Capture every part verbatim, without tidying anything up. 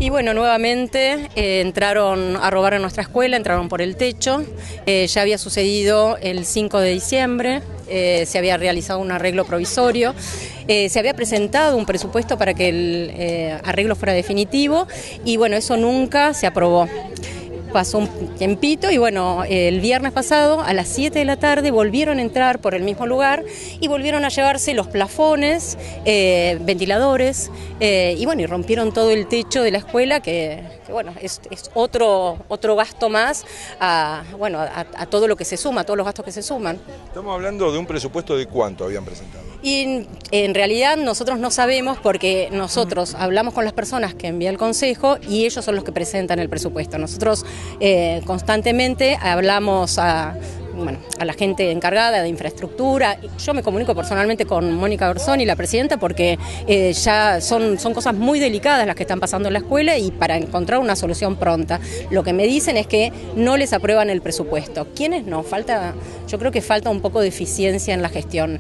Y bueno, nuevamente eh, entraron a robar en nuestra escuela, entraron por el techo. Eh, ya había sucedido el cinco de diciembre, eh, se había realizado un arreglo provisorio, eh, se había presentado un presupuesto para que el eh, arreglo fuera definitivo y bueno, eso nunca se aprobó. Pasó un tiempito y bueno, el viernes pasado a las siete de la tarde volvieron a entrar por el mismo lugar y volvieron a llevarse los plafones, eh, ventiladores eh, y bueno, y rompieron todo el techo de la escuela que, que bueno, es, es otro, otro gasto más a, bueno, a, a todo lo que se suma, a todos los gastos que se suman. Estamos hablando de un presupuesto de ¿cuánto habían presentado? Y en realidad nosotros no sabemos porque nosotros hablamos con las personas que envía el Consejo y ellos son los que presentan el presupuesto. Nosotros eh, constantemente hablamos a, bueno, a la gente encargada de infraestructura. Yo me comunico personalmente con Mónica Bersoni, la presidenta, porque eh, ya son, son cosas muy delicadas las que están pasando en la escuela y para encontrar una solución pronta. Lo que me dicen es que no les aprueban el presupuesto. ¿Quiénes no? Falta, yo creo que falta un poco de eficiencia en la gestión.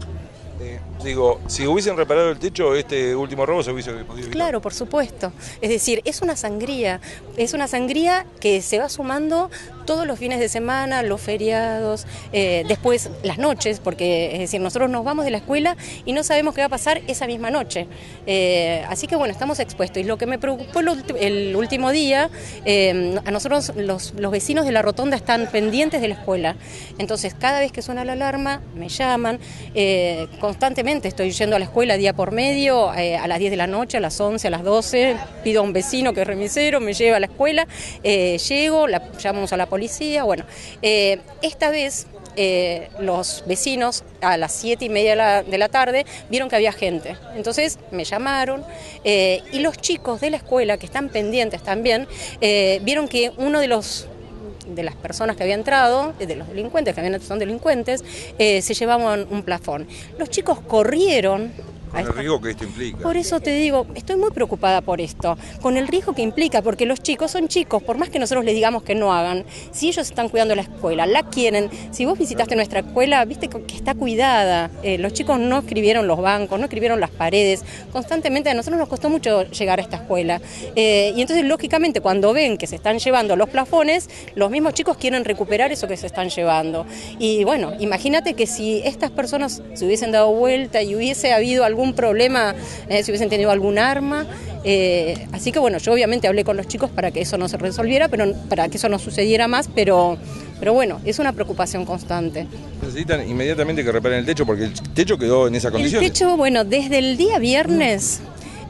Digo, si hubiesen reparado el techo, este último robo se hubiese podido evitar. Claro, por supuesto. Es decir, es una sangría, es una sangría que se va sumando todos los fines de semana, los feriados, eh, después las noches, porque es decir, nosotros nos vamos de la escuela y no sabemos qué va a pasar esa misma noche. Eh, así que bueno, estamos expuestos. Y lo que me preocupó el, el último día, eh, a nosotros los, los vecinos de la rotonda están pendientes de la escuela. Entonces, cada vez que suena la alarma, me llaman, eh, constantemente estoy yendo a la escuela día por medio, eh, a las diez de la noche, a las once, a las doce, pido a un vecino que es remisero, me lleva a la escuela, eh, llego, la, llamamos a la policía, bueno, eh, esta vez eh, los vecinos a las siete y media de la, de la tarde vieron que había gente, entonces me llamaron eh, y los chicos de la escuela que están pendientes también, eh, vieron que uno de los de las personas que había entrado, de los delincuentes que habían son delincuentes, eh, se llevaban un plafón. Los chicos corrieron. Con el riesgo que esto implica. Por eso te digo, estoy muy preocupada por esto, con el riesgo que implica, porque los chicos son chicos, por más que nosotros les digamos que no hagan, si ellos están cuidando la escuela, la quieren, si vos visitaste nuestra escuela, viste que está cuidada, eh, los chicos no escribieron los bancos, no escribieron las paredes, constantemente a nosotros nos costó mucho llegar a esta escuela, eh, y entonces lógicamente cuando ven que se están llevando los plafones, los mismos chicos quieren recuperar eso que se están llevando, y bueno, imagínate que si estas personas se hubiesen dado vuelta y hubiese habido algún algún problema, eh, si hubiesen tenido algún arma, eh, así que bueno, yo obviamente hablé con los chicos para que eso no se resolviera, pero para que eso no sucediera más, pero, pero bueno, es una preocupación constante. Necesitan inmediatamente que reparen el techo porque el techo quedó en esa condición. El techo, bueno, desde el día viernes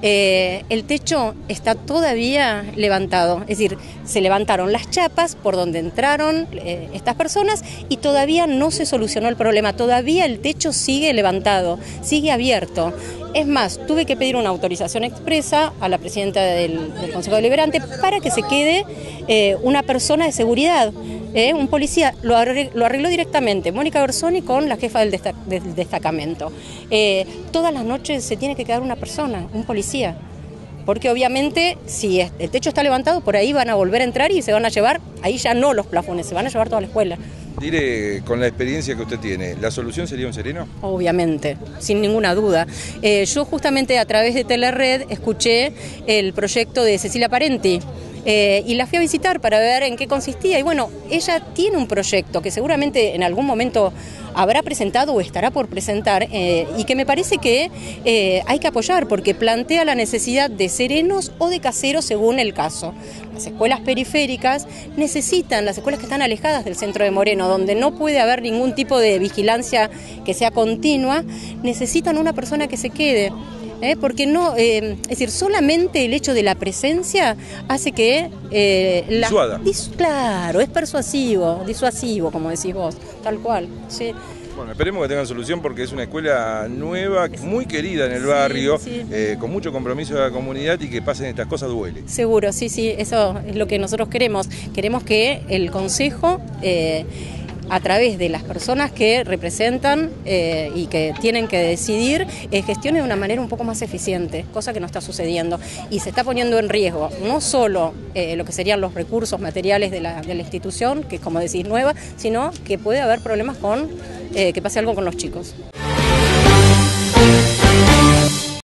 eh, el techo está todavía levantado, es decir, se levantaron las chapas por donde entraron eh, estas personas y todavía no se solucionó el problema, todavía el techo sigue levantado, sigue abierto. Es más, tuve que pedir una autorización expresa a la presidenta del, del Consejo Deliberante para que se quede eh, una persona de seguridad, eh, un policía, lo arregló, lo arregló directamente Mónica Bersoni con la jefa del, destac del destacamento. Eh, todas las noches se tiene que quedar una persona, un policía. Porque obviamente si el techo está levantado, por ahí van a volver a entrar y se van a llevar, ahí ya no los plafones, se van a llevar toda la escuela. Dire, con la experiencia que usted tiene, ¿la solución sería un sereno? Obviamente, sin ninguna duda. Eh, yo justamente a través de Telered escuché el proyecto de Cecilia Parenti. Eh, y la fui a visitar para ver en qué consistía y bueno, ella tiene un proyecto que seguramente en algún momento habrá presentado o estará por presentar eh, y que me parece que eh, hay que apoyar porque plantea la necesidad de serenos o de caseros según el caso. Las escuelas periféricas necesitan, las escuelas que están alejadas del centro de Moreno, donde no puede haber ningún tipo de vigilancia que sea continua, necesitan una persona que se quede. ¿Eh? Porque no, eh, es decir, solamente el hecho de la presencia hace que... Eh, la, Disuada. Dis, claro, es persuasivo, disuasivo, como decís vos, tal cual, sí. Bueno, esperemos que tengan solución porque es una escuela nueva, muy querida en el barrio, sí, sí. Eh, con mucho compromiso de la comunidad y que pasen estas cosas duele. Seguro, sí, sí, eso es lo que nosotros queremos. Queremos que el Consejo... Eh, a través de las personas que representan eh, y que tienen que decidir, eh, gestione de una manera un poco más eficiente, cosa que no está sucediendo. Y se está poniendo en riesgo no solo eh, lo que serían los recursos materiales de la, de la institución, que es como decís nueva, sino que puede haber problemas con eh, que pase algo con los chicos.